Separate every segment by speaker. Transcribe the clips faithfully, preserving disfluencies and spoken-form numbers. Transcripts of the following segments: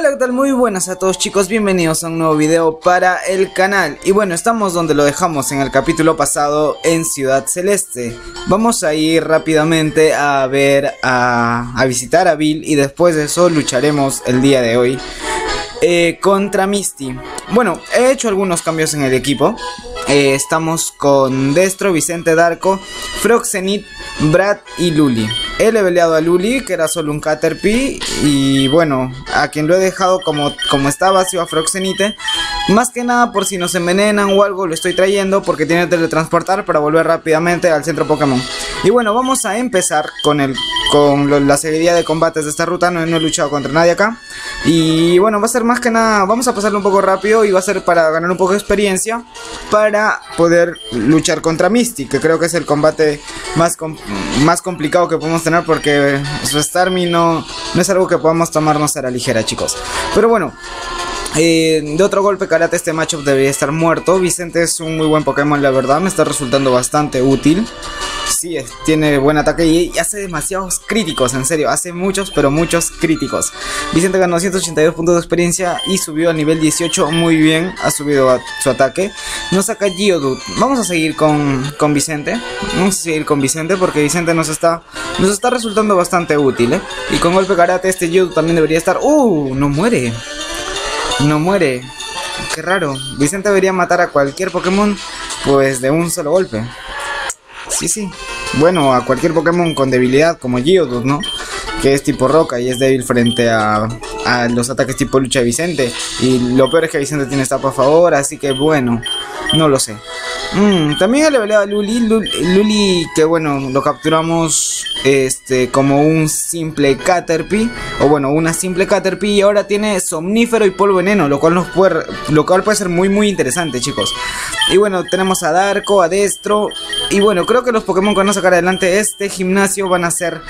Speaker 1: Hola, ¿qué tal? Muy buenas a todos, chicos, bienvenidos a un nuevo video para el canal. Y bueno, estamos donde lo dejamos en el capítulo pasado, en Ciudad Celeste. Vamos a ir rápidamente a ver, a, a visitar a Bill, y después de eso lucharemos el día de hoy eh, contra Misty. Bueno, he hecho algunos cambios en el equipo. eh, Estamos con Destro, Vicente, Darko, Froxenit, Brad y Luli. He leveleado a Luli, que era solo un Caterpie, y bueno, a quien lo he dejado como, como está vacío a Froxenite. Más que nada por si nos envenenan o algo, lo estoy trayendo porque tiene que teletransportar para volver rápidamente al centro Pokémon. Y bueno, vamos a empezar con, el, con lo, la seguidilla de combates de esta ruta. No, no he luchado contra nadie acá. Y bueno, va a ser más que nada, vamos a pasarlo un poco rápido y va a ser para ganar un poco de experiencia para poder luchar contra Misty, que creo que es el combate más, com más complicado que podemos tener, porque su Starmie no, no es algo que podamos tomarnos a la ligera, chicos. Pero bueno, Eh, de otro golpe karate este matchup debería estar muerto. Vicente es un muy buen Pokémon, la verdad, me está resultando bastante útil. Sí, es, tiene buen ataque y, y hace demasiados críticos, en serio, hace muchos, pero muchos críticos. Vicente ganó ciento ochenta y dos puntos de experiencia y subió al nivel dieciocho, muy bien, ha subido a su ataque. Nos saca Geodude. Vamos a seguir con, con Vicente, vamos a seguir con Vicente porque Vicente nos está, nos está resultando bastante útil, ¿eh? Y con golpe karate este Geodude también debería estar... ¡Uh! No muere. No muere, qué raro. Vicente debería matar a cualquier Pokémon pues de un solo golpe. Sí, sí. Bueno, a cualquier Pokémon con debilidad como Geodude, ¿no? Que es tipo roca y es débil frente a, a los ataques tipo lucha de Vicente. Y lo peor es que Vicente tiene etapa a favor, así que bueno, no lo sé. Mm, también he leveleado a Luli, Luli, Luli, que bueno, lo capturamos este como un simple Caterpie, o bueno, una simple Caterpie, y ahora tiene somnífero y polvo veneno, lo cual nos puede, lo cual puede ser muy muy interesante, chicos. Y bueno, tenemos a Darko, a Destro, y bueno, creo que los Pokémon que van a sacar adelante este gimnasio van a ser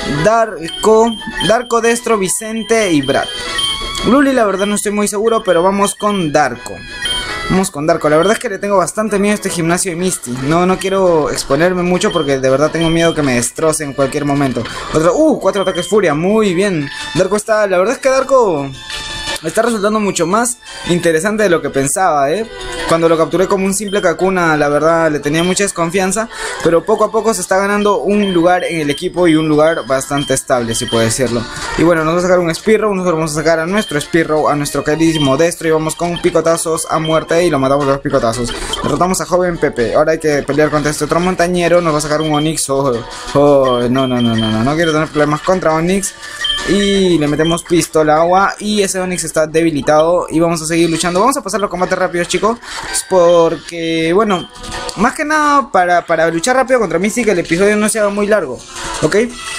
Speaker 1: Darko, Darko, Destro, Vicente y Brad. Luli la verdad no estoy muy seguro, pero vamos con Darko. Vamos con Darko, la verdad es que le tengo bastante miedo a este gimnasio de Misty. No, no quiero exponerme mucho porque de verdad tengo miedo que me destroce en cualquier momento. Otro, uh, cuatro ataques furia, muy bien. Darko está, la verdad es que Darko está resultando mucho más interesante de lo que pensaba, ¿eh? Cuando lo capturé como un simple Kakuna, la verdad le tenía mucha desconfianza, pero poco a poco se está ganando un lugar en el equipo y un lugar bastante estable, si puedo decirlo. Y bueno, nos va a sacar un Spearow, nosotros vamos a sacar a nuestro Spearow, a nuestro queridísimo Destro, y vamos con picotazos a muerte y lo matamos a los picotazos. Derrotamos a Joven Pepe, ahora hay que pelear contra este otro montañero, nos va a sacar un Onix. Oh, oh, no, no, no, no, no, no quiero tener problemas contra Onix. Y le metemos pistola agua y ese Onix está debilitado y vamos a seguir luchando. Vamos a pasar los combates rápidos, chicos, porque bueno, más que nada para, para luchar rápido contra Misty, que el episodio no se haga muy largo, ¿ok?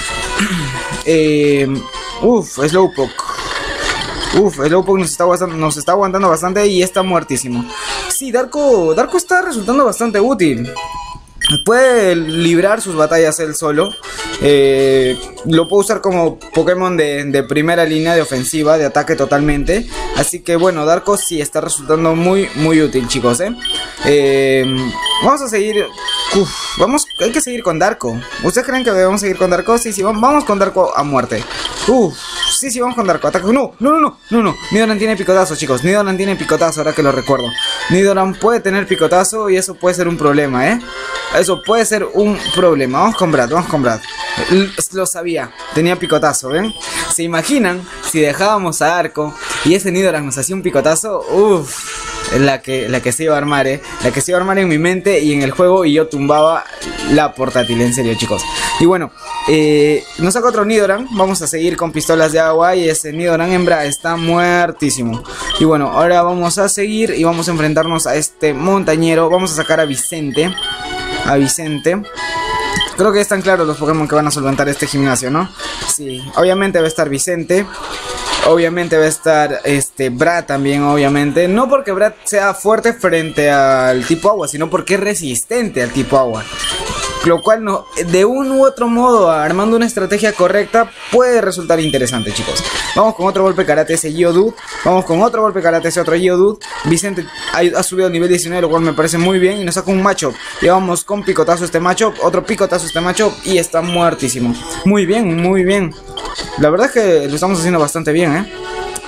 Speaker 1: eh, Uf, Slowpoke. Uf, Slowpoke nos está, nos está aguantando bastante y está muertísimo. Sí, Darko, Darko está resultando bastante útil. Puede librar sus batallas él solo. eh, Lo puedo usar como Pokémon de, de primera línea de ofensiva, de ataque totalmente. Así que bueno, Darko sí está resultando muy muy útil, chicos, ¿eh? Eh, vamos a seguir. Uf, vamos, hay que seguir con Darko. ¿Ustedes creen que debemos seguir con Darko? Sí, sí, vamos, vamos con Darko a muerte. Uf, sí, sí, vamos con Darko. Ataque. No, no, no, no, no, no. Nidoran tiene picotazo, chicos. Nidoran tiene picotazo, ahora que lo recuerdo. Nidoran puede tener picotazo y eso puede ser un problema, ¿eh? Eso puede ser un problema. Vamos con Brad, vamos con Brad. Lo sabía, tenía picotazo, ¿ven? ¿Se imaginan si dejábamos a Darko y ese Nidoran nos hacía un picotazo? Uff. La que, la que se iba a armar, eh. La que se iba a armar en mi mente y en el juego, y yo tumbaba la portátil, en serio, chicos. Y bueno, eh, nos saca otro Nidoran. Vamos a seguir con pistolas de agua y ese Nidoran hembra está muertísimo. Y bueno, ahora vamos a seguir y vamos a enfrentarnos a este montañero. Vamos a sacar a Vicente. A Vicente. Creo que están claros los Pokémon que van a solventar este gimnasio, ¿no? Sí, obviamente va a estar Vicente. Obviamente va a estar este Brad también, obviamente. No porque Brad sea fuerte frente al tipo agua, sino porque es resistente al tipo agua. Lo cual no, de un u otro modo, armando una estrategia correcta, puede resultar interesante, chicos. Vamos con otro golpe karate ese Geodude. Vamos con otro golpe karate ese otro Geodude. Vicente ha, ha subido al nivel diecinueve, lo cual me parece muy bien. Y nos saca un matchup. Y vamos con picotazo este matchup. Otro picotazo este matchup. Y está muertísimo. Muy bien, muy bien. La verdad es que lo estamos haciendo bastante bien, ¿eh?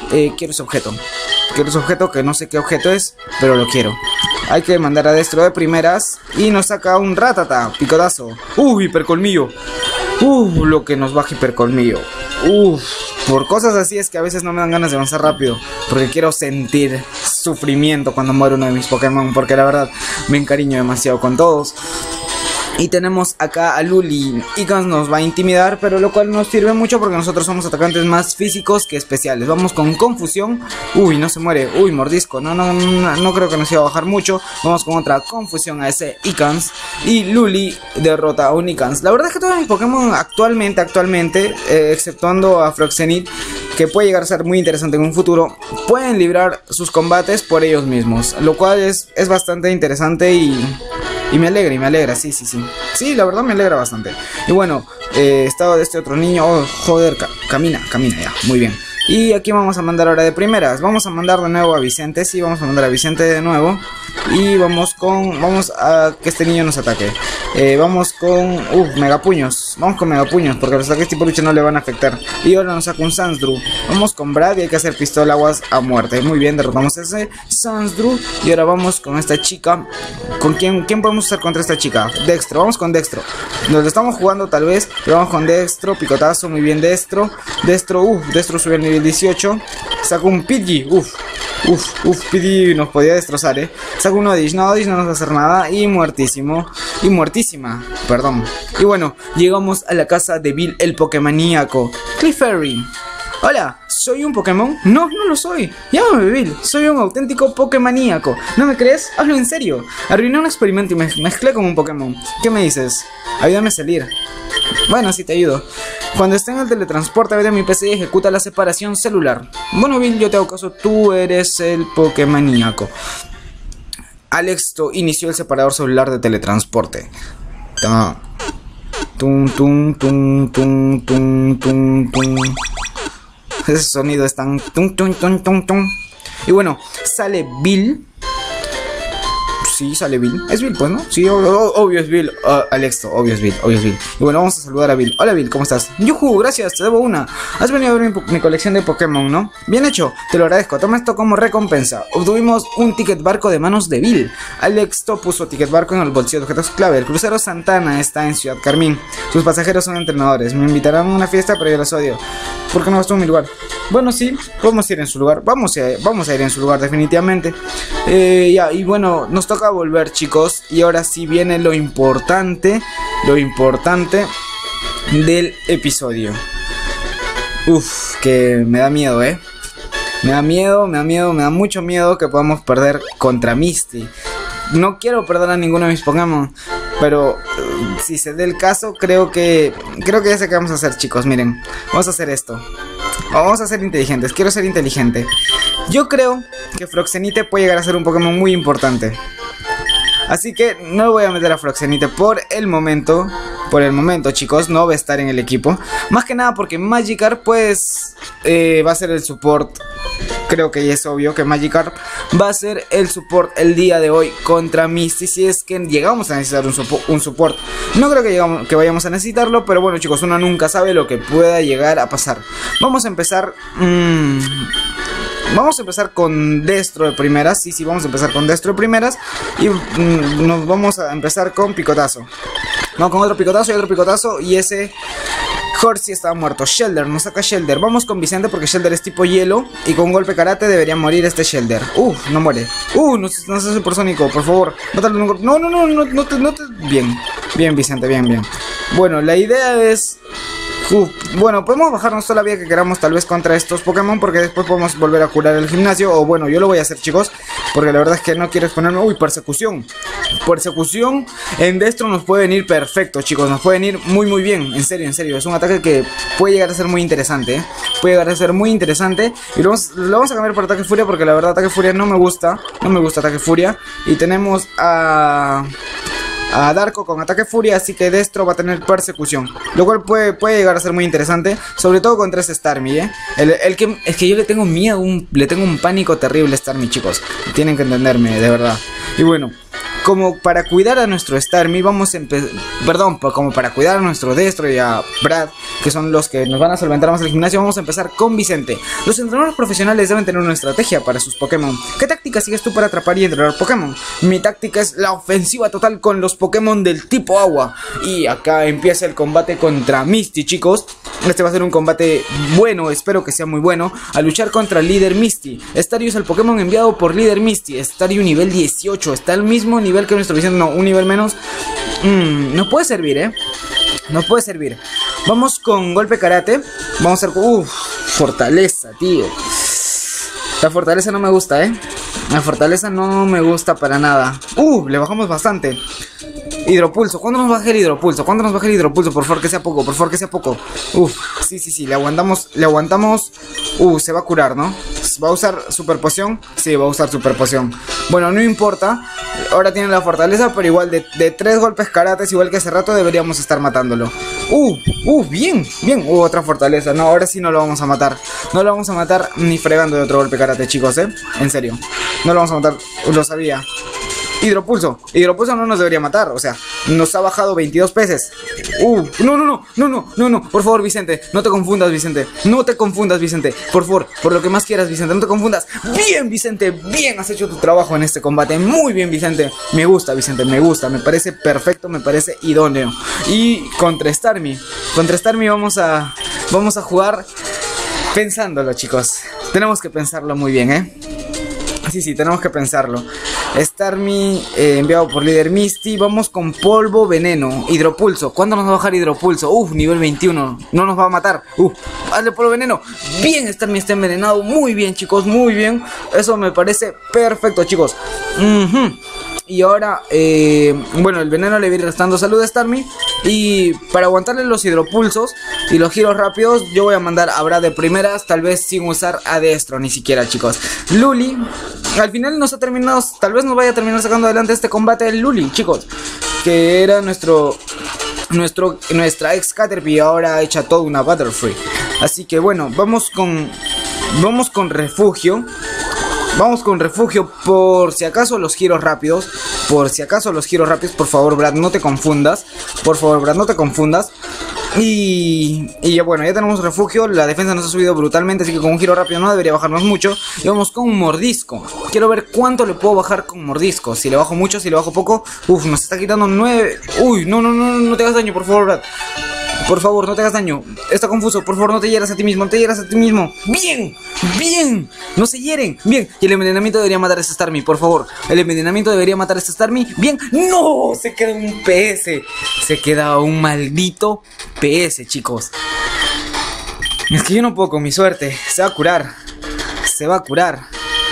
Speaker 1: eh, quiero ese objeto. Quiero ese objeto que no sé qué objeto es, pero lo quiero. Hay que mandar a Destro de primeras y nos saca un Ratata, picotazo. Uh, hipercolmillo. Uh, lo que nos baja hipercolmillo. Uh, por cosas así es que a veces no me dan ganas de avanzar rápido, porque quiero sentir sufrimiento cuando muere uno de mis Pokémon, porque la verdad me encariño demasiado con todos. Y tenemos acá a Luli. Icans nos va a intimidar, pero lo cual nos sirve mucho porque nosotros somos atacantes más físicos que especiales. Vamos con confusión. Uy, no se muere. Uy, mordisco. No, no, no, no creo que nos iba a bajar mucho. Vamos con otra confusión a ese Icans. Y Luli derrota a un Icans. La verdad es que todos mis Pokémon actualmente, actualmente, eh, exceptuando a Froxenit, que puede llegar a ser muy interesante en un futuro, pueden librar sus combates por ellos mismos, lo cual es, es bastante interesante y... Y me alegra, y me alegra, sí, sí, sí. Sí, la verdad me alegra bastante. Y bueno, eh, estado de este otro niño. Oh, joder, ca camina, camina ya, muy bien. Y aquí vamos a mandar ahora de primeras. Vamos a mandar de nuevo a Vicente. Sí, vamos a mandar a Vicente de nuevo. Y vamos con... Vamos a que este niño nos ataque. Eh, vamos con... Uf, megapuños. Vamos con megapuños, porque los ataques tipo lucha no le van a afectar. Y ahora nos saca un Sansdru. Vamos con Brad y hay que hacer pistola aguas a muerte. Muy bien, derrotamos a ese Sansdru. Y ahora vamos con esta chica. ¿Con quién, quién podemos usar contra esta chica? Dextro, vamos con Dextro. Nos lo estamos jugando tal vez, pero vamos con Dextro, picotazo, muy bien Dextro. Dextro, uff, Dextro sube al nivel dieciocho. Saca un Pidgey, uff. Uf, uf, Pidgey nos podía destrozar, eh. Saca un Oddish, no, Oddish no nos va a hacer nada. Y muertísimo, y muertísima, perdón. Y bueno, llegamos a la casa de Bill el Pokémoníaco. Clefairy. Hola, ¿soy un Pokémon? No, no lo soy. Llámame Bill, soy un auténtico Pokémoníaco. ¿No me crees? Hablo en serio. Arruiné un experimento y me mezclé con un Pokémon. ¿Qué me dices? Ayúdame a salir. Bueno, sí te ayudo. Cuando esté en el teletransporte, ve de mi P C y ejecuta la separación celular. Bueno, Bill, yo te hago caso, tú eres el Pokémoníaco. Alex inició el separador celular de teletransporte. Ta. Tum, tum, tum, tum, tum, tum, tum. Ese sonido es tan... Tum, tum, tum, tum, tum. Y bueno, sale Bill. Sí, sale Bill. Es Bill, pues, ¿no? Sí, obvio, obvio es Bill. Uh, Alexto, obvio es Bill, obvio es Bill. Y bueno, vamos a saludar a Bill. Hola Bill, ¿cómo estás? Yuhu, gracias, te debo una. Has venido a ver mi, mi colección de Pokémon, ¿no? Bien hecho, te lo agradezco. Toma esto como recompensa. Obtuvimos un ticket barco de manos de Bill. Alexto puso ticket barco en el bolsillo de objetos clave. El crucero Santana está en Ciudad Carmín. Sus pasajeros son entrenadores. Me invitarán a una fiesta, pero yo los odio. ¿Por qué no vas tú en mi lugar? Bueno, sí, podemos ir en su lugar. Vamos a, vamos a ir en su lugar, definitivamente. Eh, ya, y bueno, nos toca volver, chicos. Y ahora sí viene lo importante. Lo importante del episodio. Uf, que me da miedo, eh. Me da miedo, me da miedo, me da mucho miedo que podamos perder contra Misty. No quiero perder a ninguno de mis Pokémon, pero uh, si se dé el caso, creo que creo que ya sé qué vamos a hacer, chicos. Miren, vamos a hacer esto. Vamos a ser inteligentes, quiero ser inteligente. Yo creo que Froxenite puede llegar a ser un Pokémon muy importante. Así que no voy a meter a Froxenite por el momento. Por el momento, chicos, no va a estar en el equipo. Más que nada porque Magikarp, pues, eh, va a ser el support. Creo que ya es obvio que Magikarp va a ser el support el día de hoy contra Misty. Si es que llegamos a necesitar un, supo un support. No creo que, llegamos, que vayamos a necesitarlo, pero bueno, chicos, uno nunca sabe lo que pueda llegar a pasar. Vamos a empezar... Mmm, Vamos a empezar con Destro de primeras. Sí, sí, vamos a empezar con Destro de primeras. Y mmm, nos vamos a empezar con Picotazo. Vamos con otro Picotazo y otro Picotazo. Y ese Horsey estaba muerto. Shelder, nos saca Shelder. Vamos con Vicente porque Shelder es tipo hielo. Y con un golpe karate debería morir este Shelder. Uh, no muere. Uh, no, no seas supersónico, por favor. Mátalo un golpe. No, no, no, no, no te, no te... Bien, bien Vicente, bien, bien. Bueno, la idea es... Uf, bueno, podemos bajarnos toda la vida que queramos tal vez contra estos Pokémon, porque después podemos volver a curar el gimnasio. O bueno, yo lo voy a hacer, chicos, porque la verdad es que no quiero exponerme. Uy, persecución. Persecución en Destro nos puede venir perfecto, chicos. Nos puede venir muy muy bien, en serio, en serio. Es un ataque que puede llegar a ser muy interesante, ¿eh? Puede llegar a ser muy interesante. Y lo vamos, lo vamos a cambiar por Ataque Furia, porque la verdad Ataque Furia no me gusta. No me gusta Ataque Furia. Y tenemos a... a Darko con Ataque Furia, así que Destro va a tener persecución, lo cual puede, puede llegar a ser muy interesante, sobre todo contra ese Starmie, ¿eh? El, el que, es que yo le tengo miedo, un, le tengo un pánico terrible a Starmie, chicos, tienen que entenderme, de verdad. Y bueno, como para cuidar a nuestro Starmie, vamos a empezar, perdón, como para cuidar a nuestro Destro y a Brad, que son los que nos van a solventar más el gimnasio, vamos a empezar con Vicente. Los entrenadores profesionales deben tener una estrategia para sus Pokémon. ¿Qué táctica sigues tú para atrapar y entrenar Pokémon? Mi táctica es la ofensiva total con los Pokémon del tipo agua. Y acá empieza el combate contra Misty, chicos. Este va a ser un combate bueno, espero que sea muy bueno. A luchar contra el líder Misty. Staryu es el Pokémon enviado por líder Misty. Staryu nivel dieciocho, está al mismo nivel que nuestro Vicente, no, un nivel menos. Mm, nos puede servir, eh. Nos puede servir. Vamos con golpe karate. Vamos a hacer... Uff, fortaleza, tío. La fortaleza no me gusta, eh. La fortaleza no me gusta para nada. Uh, le bajamos bastante. Hidropulso, ¿cuándo nos baja el hidropulso? ¿Cuándo nos baja el hidropulso? Por favor que sea poco, por favor que sea poco. Uf, sí, sí, sí, le aguantamos, le aguantamos. Uh, se va a curar, ¿no? ¿Va a usar super poción? Sí, va a usar super poción. Bueno, no importa. Ahora tiene la fortaleza, pero igual de, de tres golpes karates, igual que hace rato, deberíamos estar matándolo. Uh, uh, bien, bien. Uh, otra fortaleza. No, ahora sí no lo vamos a matar. No lo vamos a matar ni fregando de otro golpe karate, chicos, ¿eh? En serio. No lo vamos a matar, lo sabía. Hidropulso, Hidropulso no nos debería matar, o sea, nos ha bajado veintidós peces. Uh, no, no, no, no, no, no, no, por favor, Vicente, no te confundas, Vicente. No te confundas, Vicente, por favor, por lo que más quieras, Vicente, no te confundas. Bien, Vicente, bien, has hecho tu trabajo en este combate. Muy bien, Vicente, me gusta, Vicente, me gusta, me parece perfecto, me parece idóneo. Y contra Starmie, contra Starmie vamos a, vamos a jugar pensándolo, chicos. Tenemos que pensarlo muy bien, ¿eh? Sí, sí, tenemos que pensarlo. Starmie, eh, enviado por líder Misty. Vamos con polvo veneno. Hidropulso, ¿cuándo nos va a bajar hidropulso? Uf, nivel veintiuno, no nos va a matar. Uf, hazle polvo veneno. Bien, Starmie está envenenado. Muy bien, chicos, muy bien. Eso me parece perfecto, chicos. uh-huh. Y ahora, eh, bueno, el veneno le viene restando salud a Starmie. Y para aguantarle los hidropulsos y los giros rápidos, yo voy a mandar a Brad de primeras, tal vez sin usar a Destro ni siquiera, chicos. Luli, al final nos ha terminado, tal vez nos vaya a terminar sacando adelante este combate el Luli, chicos, que era nuestro, nuestro, nuestra ex Caterpie, ahora hecha toda una Butterfree. Así que bueno, vamos con, vamos con refugio. Vamos con refugio por si acaso los giros rápidos. Por si acaso los giros rápidos, por favor, Brad, no te confundas. Por favor, Brad, no te confundas. Y, y ya bueno, ya tenemos refugio. La defensa nos ha subido brutalmente, así que con un giro rápido no debería bajarnos mucho. Y vamos con un mordisco. Quiero ver cuánto le puedo bajar con mordisco. Si le bajo mucho, si le bajo poco. Uf, nos está quitando nueve. Uy, no, no, no, no te hagas daño, por favor, Brad. Por favor, no te hagas daño. Está confuso, por favor, no te hieras a ti mismo. No te hieras a ti mismo. Bien, bien. No se hieren. Bien. Y el envenenamiento debería matar a este Starmie, por favor. El envenenamiento debería matar a este Starmie. Bien. No, se queda un P S. Se queda un maldito P S, chicos. Es que yo no puedo con mi suerte. Se va a curar. Se va a curar.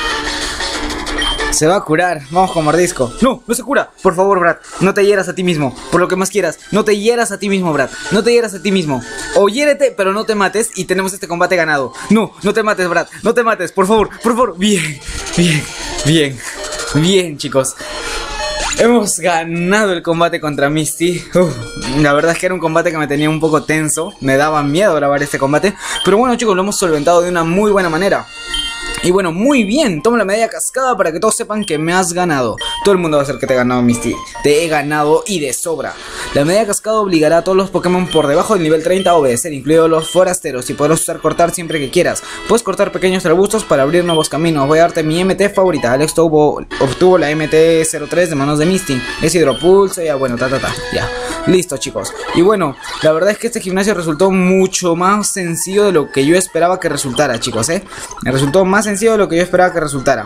Speaker 1: Se va a curar. Vamos con mordisco. No, no se cura. Por favor, Brad, no te hieras a ti mismo. Por lo que más quieras. No te hieras a ti mismo, Brad. No te hieras a ti mismo. O hiérete, pero no te mates. Y tenemos este combate ganado. No, no te mates, Brad. No te mates, por favor, por favor. Bien, bien, bien. Bien, chicos. Hemos ganado el combate contra Misty. Uf, la verdad es que era un combate que me tenía un poco tenso. Me daba miedo grabar este combate. Pero bueno, chicos, lo hemos solventado de una muy buena manera. Y bueno, muy bien, toma la medalla cascada para que todos sepan que me has ganado. Todo el mundo va a saber que te he ganado, Misty. Te he ganado y de sobra. La medalla cascada obligará a todos los Pokémon por debajo del nivel treinta a obedecer, incluidos los forasteros, y podrás usar cortar siempre que quieras. Puedes cortar pequeños arbustos para abrir nuevos caminos. Voy a darte mi M T favorita. Alex tuvo, obtuvo la M T cero tres de manos de Misty. Es hidropulso, ya bueno, ta ta ta, ya. Listo, chicos. Y bueno, la verdad es que este gimnasio resultó mucho más sencillo de lo que yo esperaba que resultara, chicos, eh. Me resultó más sencillo de lo que yo esperaba que resultara.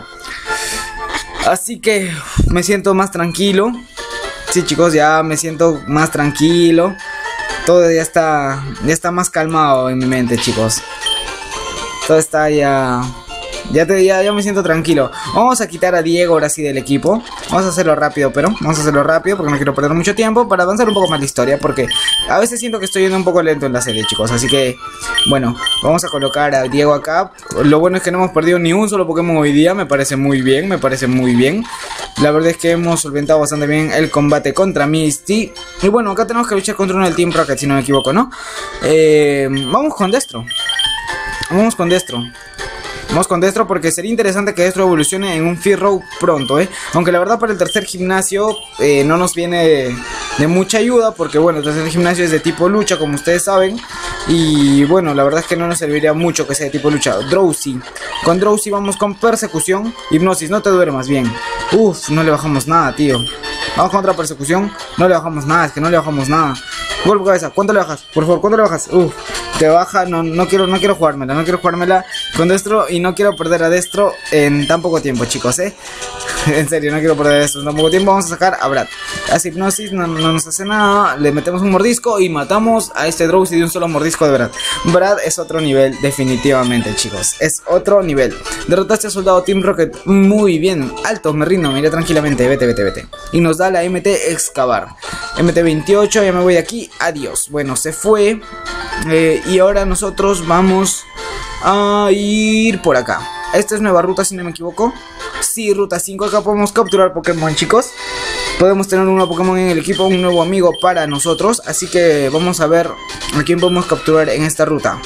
Speaker 1: Así que me siento más tranquilo. Sí, chicos, ya me siento más tranquilo. Todo ya está, ya está más calmado en mi mente, chicos. Todo está ya... Ya, te, ya, ya me siento tranquilo. Vamos a quitar a Diego ahora sí del equipo. Vamos a hacerlo rápido, pero vamos a hacerlo rápido porque no quiero perder mucho tiempo para avanzar un poco más la historia. Porque a veces siento que estoy yendo un poco lento en la serie, chicos. Así que, bueno, vamos a colocar a Diego acá. Lo bueno es que no hemos perdido ni un solo Pokémon hoy día. Me parece muy bien, me parece muy bien. La verdad es que hemos solventado bastante bien el combate contra Misty. Y bueno, acá tenemos que luchar contra uno del Team Rocket, si no me equivoco, ¿no? Eh, vamos con Destro. Vamos con Destro. Vamos con Destro porque sería interesante que Destro evolucione en un Fearow pronto, ¿eh? Aunque la verdad para el tercer gimnasio eh, no nos viene de, de mucha ayuda, porque bueno, el tercer gimnasio es de tipo lucha, como ustedes saben. Y bueno, la verdad es que no nos serviría mucho que sea de tipo lucha. Drowsy. Con Drowsy vamos con Persecución. Hipnosis, no te duermas, bien. Uf, no le bajamos nada, tío. Vamos con otra Persecución. No le bajamos nada, es que no le bajamos nada. Golpe cabeza, ¿cuánto le bajas? Por favor, ¿cuánto le bajas? Uf, te baja, no, no quiero, no quiero jugármela, no quiero jugármela con Destro y no quiero perder a Destro en tan poco tiempo, chicos, eh. En serio, no quiero perder a Destro en tan poco tiempo. Vamos a sacar a Brad. Hace hipnosis, no, no nos hace nada. Le metemos un mordisco y matamos a este Drowsy de un solo mordisco de Brad. Brad es otro nivel, definitivamente, chicos. Es otro nivel. Derrotaste a soldado Team Rocket. Muy bien, alto, me rindo, me iré tranquilamente. Vete, vete, vete. Y nos da la M T Excavar. M T veintiocho, ya me voy de aquí. Adiós. Bueno, se fue. Eh, y ahora nosotros vamos a ir por acá. Esta es nueva ruta, si no me equivoco. Sí, ruta cinco. Acá podemos capturar Pokémon, chicos. Podemos tener un nuevo Pokémon en el equipo, un nuevo amigo para nosotros. Así que vamos a ver a quién podemos capturar en esta ruta.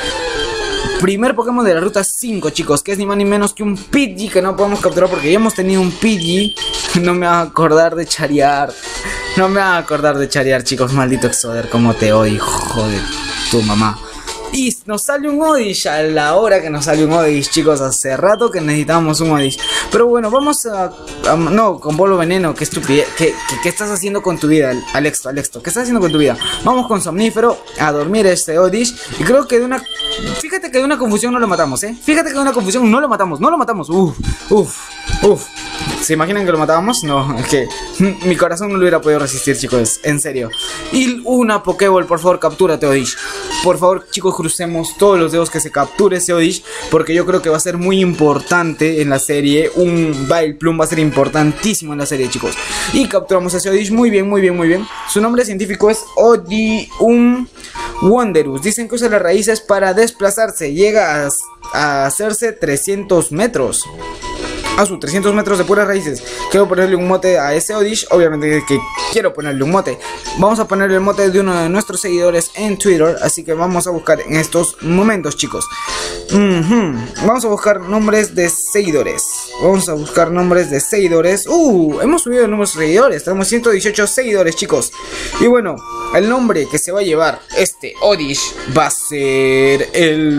Speaker 1: Primer Pokémon de la ruta cinco, chicos, que es ni más ni menos que un Pidgey, que no podemos capturar porque ya hemos tenido un Pidgey. No me va a acordar de Charizard. No me va a acordar de Charizard, chicos. Maldito Exoder, como te odio, hijo de tu mamá. Y nos sale un Oddish a la hora que nos sale un Oddish, chicos. Hace rato que necesitábamos un Oddish. Pero bueno, vamos a... a no, con Polvo Veneno, qué estupidez. ¿Qué, qué, ¿Qué estás haciendo con tu vida, Alexto? Alexto, ¿qué estás haciendo con tu vida? Vamos con Somnífero a dormir este Oddish. Y creo que de una... Fíjate que de una confusión no lo matamos, ¿eh? Fíjate que de una confusión no lo matamos, no lo matamos. Uf, uf, uf. ¿Se imaginan que lo matábamos? No, es que mi corazón no lo hubiera podido resistir, chicos, en serio. Y una Pokéball, por favor, captúrate, Oddish. Por favor, chicos, crucemos todos los dedos que se capture ese Oddish, porque yo creo que va a ser muy importante en la serie. Un Vileplume va a ser importantísimo en la serie, chicos. Y capturamos a ese Oddish, muy bien, muy bien, muy bien. Su nombre científico es Odium Wonderus. Dicen que usa las raíces para desplazarse. Llega a, a hacerse trescientos metros. A sus trescientos metros de puras raíces. Quiero ponerle un mote a ese Oddish. Obviamente que quiero ponerle un mote. Vamos a ponerle el mote de uno de nuestros seguidores en Twitter. Así que vamos a buscar en estos momentos, chicos. Mm-hmm. Vamos a buscar nombres de seguidores. Vamos a buscar nombres de seguidores. Uh, hemos subido el número de seguidores. Tenemos ciento dieciocho seguidores, chicos. Y bueno, el nombre que se va a llevar este Oddish va a ser el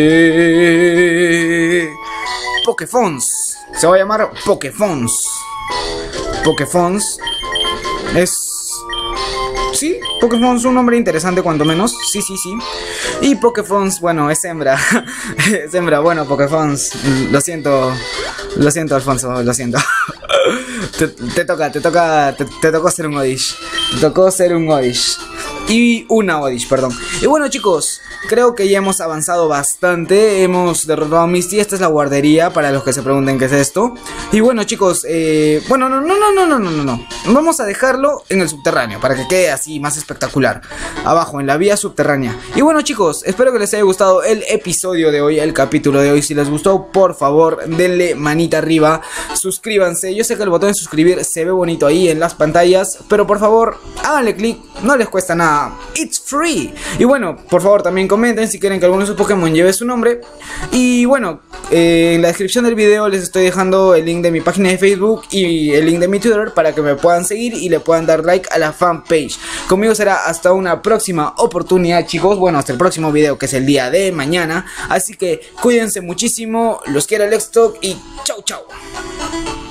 Speaker 1: de Pokéfons. Se va a llamar Pokéfons. Pokéfons es... Sí, Pokéfons, un nombre interesante cuanto menos. Sí, sí, sí. Y Pokéfons, bueno, es hembra. Es hembra, bueno, Pokéfons. Lo siento. Lo siento, Alfonso, lo siento. te, te toca, te toca, te, te tocó ser un Oddish. Te tocó ser un Oddish. Y una Oddish, perdón. Y bueno, chicos, creo que ya hemos avanzado bastante. Hemos derrotado a Misty. Esta es la guardería, para los que se pregunten qué es esto. Y bueno, chicos, eh, bueno, no, no, no, no, no, no, no, no. Vamos a dejarlo en el subterráneo, para que quede así más espectacular. Abajo, en la vía subterránea. Y bueno, chicos, espero que les haya gustado el episodio de hoy, el capítulo de hoy. Si les gustó, por favor, denle manita arriba. Suscríbanse. Yo sé que el botón de suscribir se ve bonito ahí en las pantallas, pero por favor, háganle clic. No les cuesta nada. It's free. Y bueno, por favor también comenten si quieren que alguno de sus Pokémon lleve su nombre. Y bueno, eh, en la descripción del video les estoy dejando el link de mi página de Facebook y el link de mi Twitter para que me puedan seguir y le puedan dar like a la fanpage. Conmigo será hasta una próxima oportunidad, chicos. Bueno, hasta el próximo video, que es el día de mañana. Así que cuídense muchísimo. Los quiero, Alexstock, y chau chau.